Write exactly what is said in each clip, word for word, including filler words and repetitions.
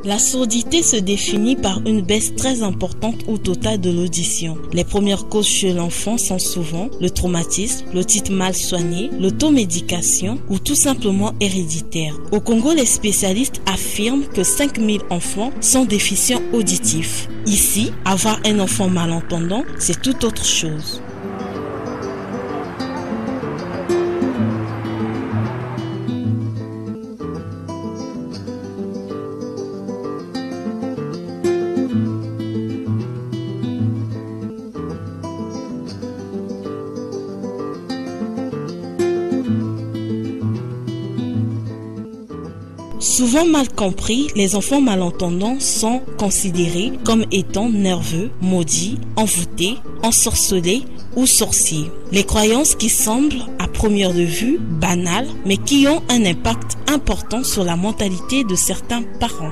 La surdité se définit par une baisse très importante ou totale de l'audition. Les premières causes chez l'enfant sont souvent le traumatisme, l'otite mal soigné, l'automédication ou tout simplement héréditaire. Au Congo, les spécialistes affirment que cinq mille enfants sont déficients auditifs. Ici, avoir un enfant malentendant, c'est tout autre chose. Souvent mal compris, les enfants malentendants sont considérés comme étant nerveux, maudits, envoûtés, ensorcelés ou sorciers. Les croyances qui semblent à première vue banales, mais qui ont un impact important sur la mentalité de certains parents.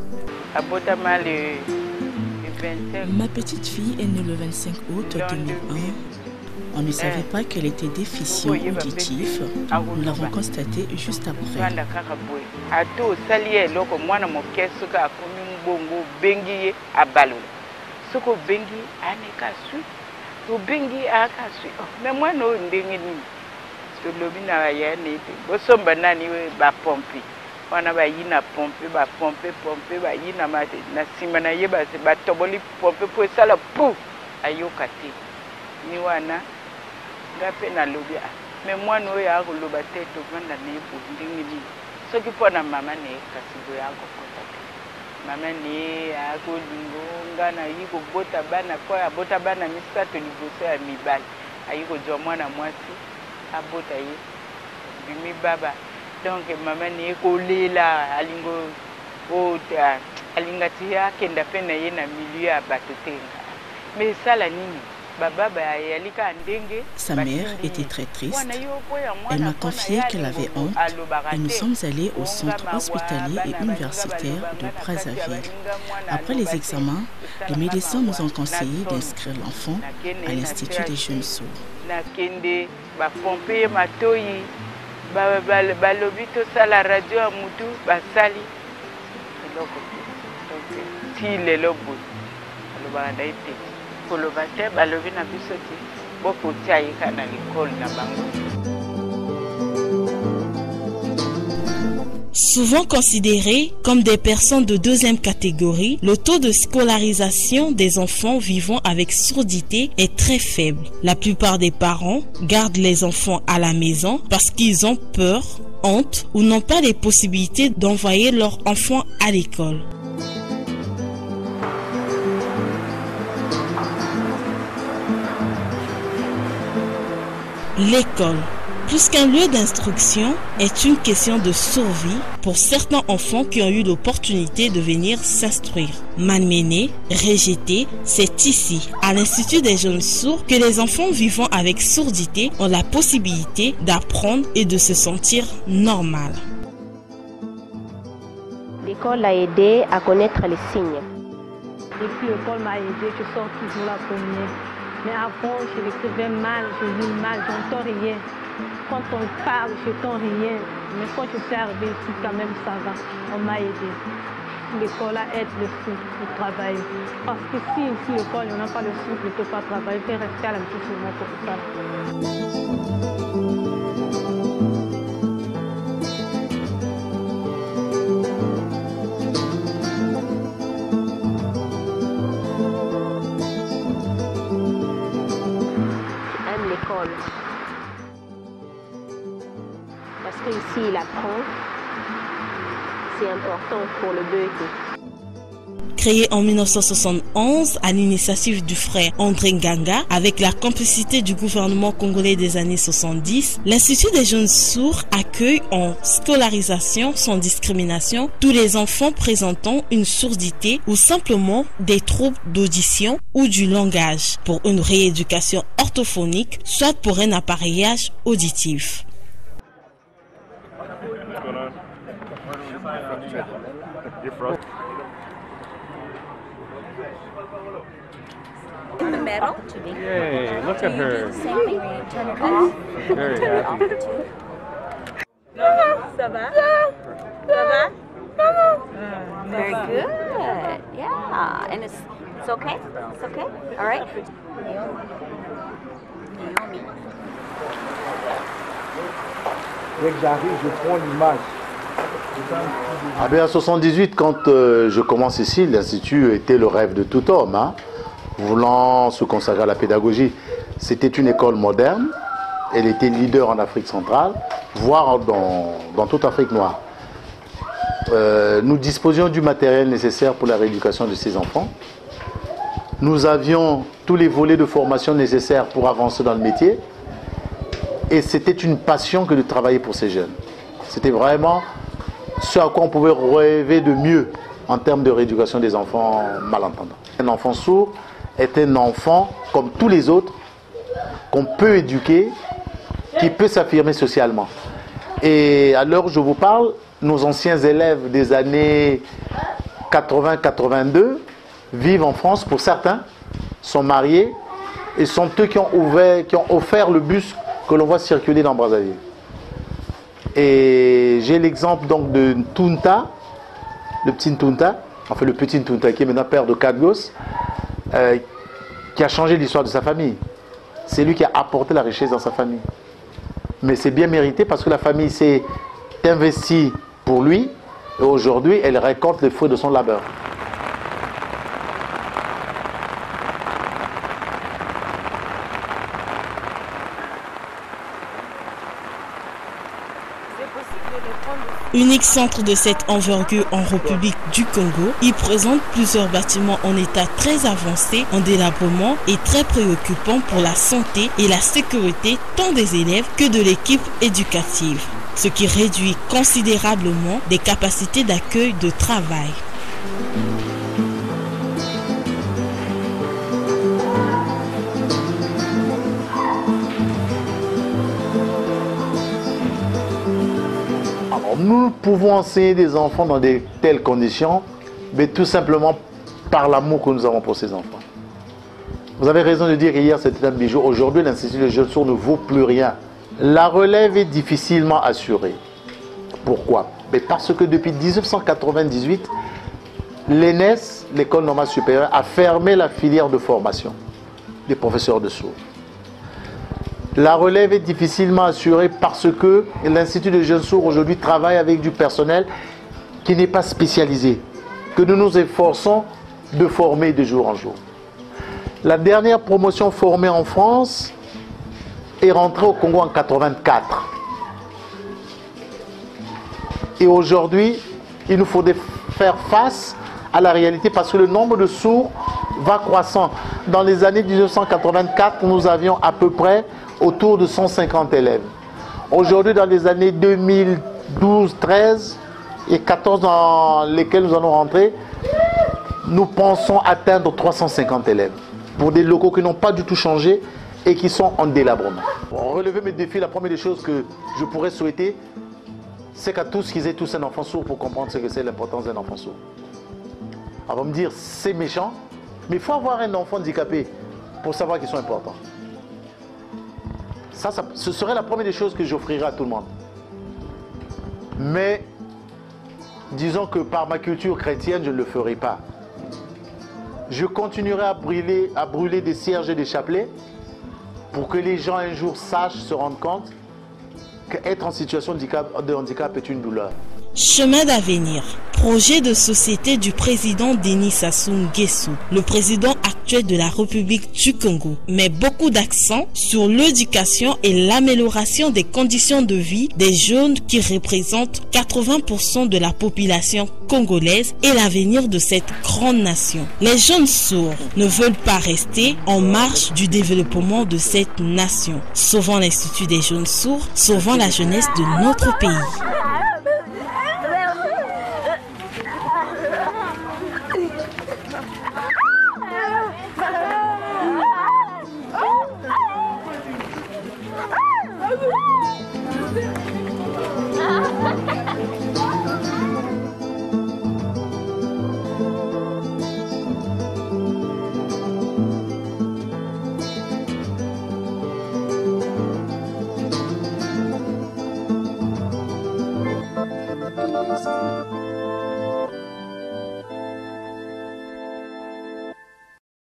Ma petite fille est née le vingt-cinq août deux mille un. On ne savait pas qu'elle était déficient auditif. Nous l'avons constaté juste après. wana bayina pompe ba pompe pompe bayina mate na sima na ye ba ba toboli pompe po sala pu ayoka te ni wana ngape na lobia me mwana oyo akoloba te to vanda ne po ndingi ni soki pona mama ne kasibo yako kota te mama ne akolingo ngana yiko bota bana ko abota bana misato liboso ya mibali ayiko jwa mwana mwasi abota ye bimi baba. Donc maman ni kolela alingo ota alingati yake ndapena ye na milieu ya batotenga mais ça la nini baba ba yalika ndenge. Sa mère était très triste. Elle m'a confié qu'elle avait honte et nous sommes allés au centre hospitalier et universitaire de Brazzaville. Après les examens, les médecins nous ont conseillé d'inscrire l'enfant à l'Institut des jeunes sourds. Balobi to sala radio a mutu basali eloko donc ti lelo boy aloba ndaite koloba te balobi na biso ti boko ti ayika na l'école na bango. Souvent considérés comme des personnes de deuxième catégorie, le taux de scolarisation des enfants vivant avec surdité est très faible. La plupart des parents gardent les enfants à la maison parce qu'ils ont peur, honte ou n'ont pas les possibilités d'envoyer leurs enfants à l'école. L'école, plus qu'un lieu d'instruction, est une question de survie pour certains enfants qui ont eu l'opportunité de venir s'instruire. Malmenés, rejetés, c'est ici, à l'Institut des jeunes sourds, que les enfants vivant avec surdité ont la possibilité d'apprendre et de se sentir normal. L'école a aidé à connaître les signes. Depuis l'école m'a aidé, je sors toujours la première. Mais avant, je l'écrivais mal, je lis mal, j'entends rien. Quand on parle, je n'entends rien. Mais quand je suis arrivée ici, quand même, ça va. On m'a aidé. L'école aide le souffle pour travailler. Parce que si ici, l'école, on n'a pas le souffle, on ne peut pas travailler. Il faut rester à la maison seulement pour ça. J'aime l'école. Parce qu'ici, il apprend. C'est important pour le bébé. Créé en mille neuf cent soixante et onze à l'initiative du frère André Nganga avec la complicité du gouvernement congolais des années soixante-dix, l'Institut des jeunes sourds accueille en scolarisation sans discrimination tous les enfants présentant une surdité ou simplement des troubles d'audition ou du langage pour une rééducation orthophonique, soit pour un appareillage auditif. In the middle. Yay, look at her. Same thing where you turn it off. Very Turn it off happy. too. Ça va? Ça va? Very good. Yeah. And it's, it's okay? It's okay? All right? Dès que j'arrive, je prends l'image. Ah bien, en soixante-dix-huit, quand euh, je commence ici, l'Institut était le rêve de tout homme, hein, voulant se consacrer à la pédagogie. C'était une école moderne, elle était leader en Afrique centrale, voire dans, dans toute Afrique noire. Euh, nous disposions du matériel nécessaire pour la rééducation de ces enfants. Nous avions tous les volets de formation nécessaires pour avancer dans le métier. Et c'était une passion que de travailler pour ces jeunes. C'était vraiment ce à quoi on pouvait rêver de mieux en termes de rééducation des enfants malentendants. Un enfant sourd est un enfant comme tous les autres qu'on peut éduquer, qui peut s'affirmer socialement. Et à l'heure où je vous parle, nos anciens élèves des années quatre-vingts quatre-vingt-deux vivent en France, pour certains, sont mariés et sont eux qui ont, ouvert, qui ont offert le bus que l'on voit circuler dans Brazzaville. Et j'ai l'exemple donc de Ntunta, le petit Ntunta, enfin le petit Ntunta qui est maintenant père de quatre gosses, euh, qui a changé l'histoire de sa famille. C'est lui qui a apporté la richesse dans sa famille. Mais c'est bien mérité parce que la famille s'est investie pour lui et aujourd'hui elle récolte les fruits de son labeur. Unique centre de cette envergure en République du Congo, il présente plusieurs bâtiments en état très avancé en délabrement et très préoccupant pour la santé et la sécurité tant des élèves que de l'équipe éducative, ce qui réduit considérablement des capacités d'accueil de travail. Nous pouvons enseigner des enfants dans de telles conditions, mais tout simplement par l'amour que nous avons pour ces enfants. Vous avez raison de dire qu'hier c'était un bijou. Aujourd'hui, l'Institut des jeunes sourds ne vaut plus rien. La relève est difficilement assurée. Pourquoi? Mais parce que depuis mille neuf cent quatre-vingt-dix-huit, l'E N E S, l'École normale supérieure, a fermé la filière de formation des professeurs de sourds. La relève est difficilement assurée parce que l'Institut des jeunes sourds aujourd'hui travaille avec du personnel qui n'est pas spécialisé, que nous nous efforçons de former de jour en jour. La dernière promotion formée en France est rentrée au Congo en mille neuf cent quatre-vingt-quatre. Et aujourd'hui, il nous faut faire face à la réalité parce que le nombre de sourds va croissant. Dans les années mille neuf cent quatre-vingt-quatre, nous avions à peu près autour de cent cinquante élèves. Aujourd'hui, dans les années deux mille douze, treize et quatorze dans lesquelles nous allons rentrer, nous pensons atteindre trois cent cinquante élèves pour des locaux qui n'ont pas du tout changé et qui sont en délabrement. Pour relever mes défis, la première des choses que je pourrais souhaiter, c'est qu'à tous qu'ils aient tous un enfant sourd pour comprendre ce que c'est l'importance d'un enfant sourd. On va me dire, c'est méchant, mais il faut avoir un enfant handicapé pour savoir qu'ils sont importants. Ça, ça, ce serait la première des choses que j'offrirais à tout le monde. Mais, disons que par ma culture chrétienne, je ne le ferai pas. Je continuerai à brûler, à brûler des cierges et des chapelets pour que les gens un jour sachent, se rendent compte qu'être en situation de handicap, de handicap est une douleur. Chemin d'avenir. Projet de société du président Denis Sassou Nguesso, le président actuel de la République du Congo, met beaucoup d'accent sur l'éducation et l'amélioration des conditions de vie des jeunes qui représentent quatre-vingts pour cent de la population congolaise et l'avenir de cette grande nation. Les jeunes sourds ne veulent pas rester en marge du développement de cette nation. Sauvant l'Institut des jeunes sourds, sauvant la jeunesse de notre pays. Peace.